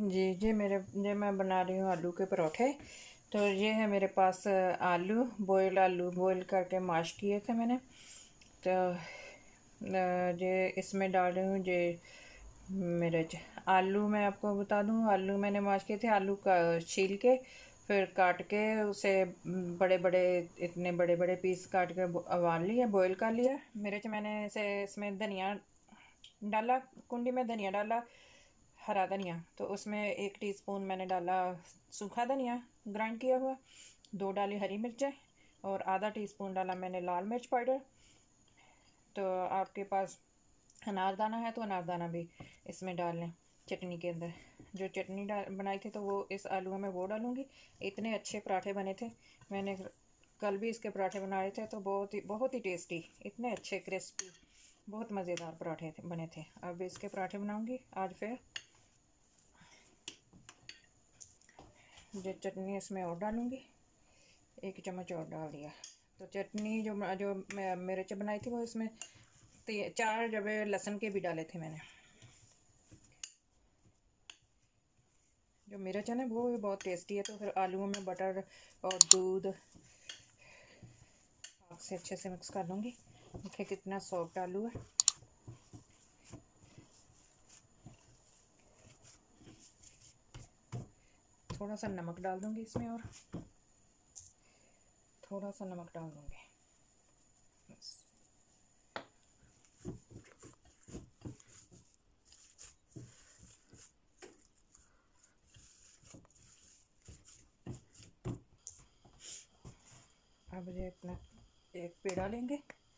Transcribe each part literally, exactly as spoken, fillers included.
जी जी मेरे ये मैं बना रही हूँ आलू के परोठे। तो ये है मेरे पास आलू, बॉयल आलू बॉयल करके माश किए थे मैंने। तो ये इसमें डाल रही हूँ ये मिर्च। आलू मैं आपको बता दूँ, आलू मैंने माश किए थे। आलू का छील के फिर काट के उसे बड़े बड़े इतने बड़े बड़े पीस काट के उबाल लिया, बॉयल कर लिया। मिर्च मैंने इसे इसमें धनिया डाला, कुंडी में धनिया डाला, हरा धनिया। तो उसमें एक टीस्पून मैंने डाला सूखा धनिया ग्राइंड किया हुआ, दो डाली हरी मिर्चें और आधा टीस्पून डाला मैंने लाल मिर्च पाउडर। तो आपके पास अनारदाना है तो अनारदाना भी इसमें डाल लें चटनी के अंदर। जो चटनी डाल बनाई थी तो वो इस आलू में वो डालूँगी। इतने अच्छे पराठे बने थे, मैंने कल भी इसके पराठे बनाए थे तो बहुत ही बहुत ही टेस्टी, इतने अच्छे क्रिस्पी, बहुत मज़ेदार पराठे बने थे। अब इसके पराठे बनाऊँगी आज। फिर जो चटनी इसमें और डालूँगी, एक चम्मच और डाल दिया। तो चटनी जो जो मिर्च बनाई थी वो इसमें चार जब लहसुन के भी डाले थे मैंने। जो मिर्च है ना वो भी बहुत टेस्टी है। तो फिर आलूओं में बटर और दूध हाथ से अच्छे से मिक्स कर लूँगी। देखिए कितना सॉफ्ट आलू है। थोड़ा सा नमक डाल दूँगी इसमें, और थोड़ा सा नमक डाल दूँगी बस। अब ये अपना एक पेड़ा लेंगे,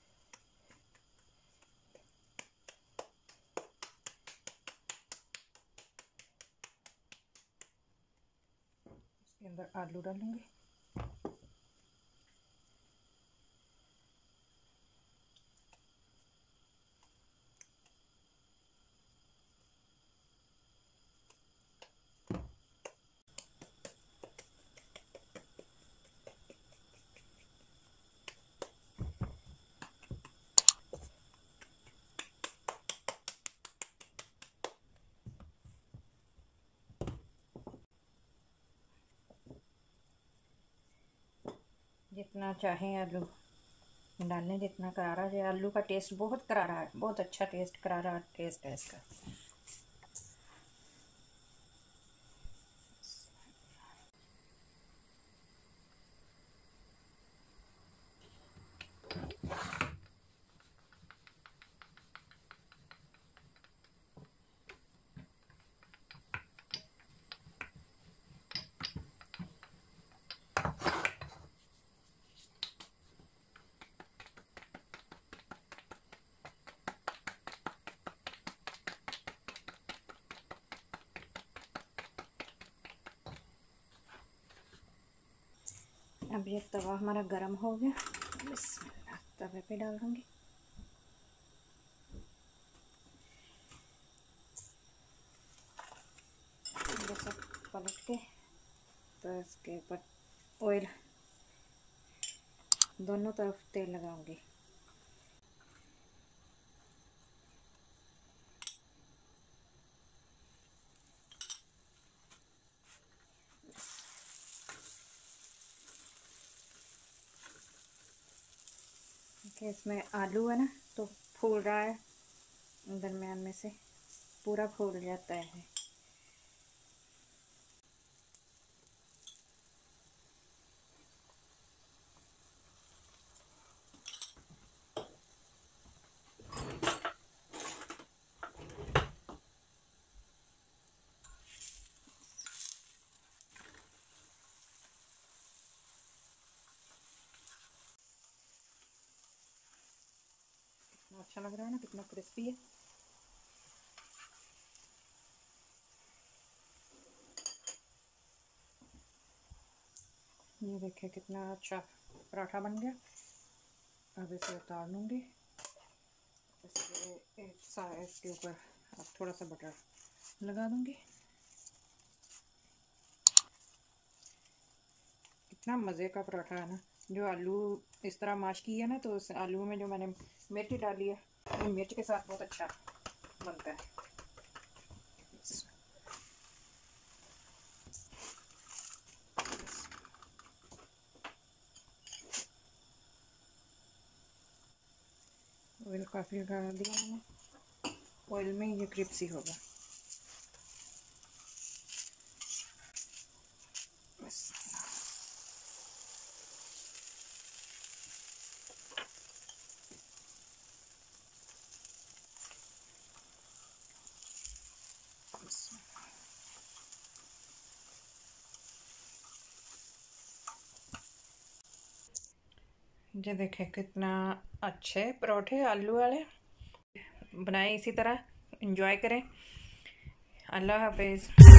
इसके अंदर आलू डालूँगी। जितना चाहें आलू डालने, जितना करारा है। आलू का टेस्ट बहुत करारा है, बहुत अच्छा टेस्ट, करारा टेस्ट है इसका। अब ये तवा हमारा गरम हो गया, बिस्मिल्लाह तवे पे डाल दूँगी। जैसे पलट के तो इसके ऊपर ऑयल, दोनों तरफ तेल लगाऊंगी। देखिए इसमें आलू है ना तो फूल रहा है, दरमियान में से पूरा फूल जाता है। अच्छा लग रहा है ना, कितना क्रिस्पी है। ये देखिए कितना अच्छा पराठा बन गया। अब इसे उतार लूँगी। इसके एक सा इसके ऊपर अब थोड़ा सा बटर लगा दूँगी। कितना मज़े का पराठा है ना। जो आलू इस तरह माश की है ना, तो उस आलू में जो मैंने मिर्च डाली है, वो मिर्च के साथ बहुत अच्छा बनता है। ऑयल काफ़ी लगा दिया मैंने, ऑयल में ये क्रिस्पी होगा बस। ये देखें कितना अच्छे परोठे आलू वाले बनाए, इसी तरह एंजॉय करें। अल्लाह हाफिज़।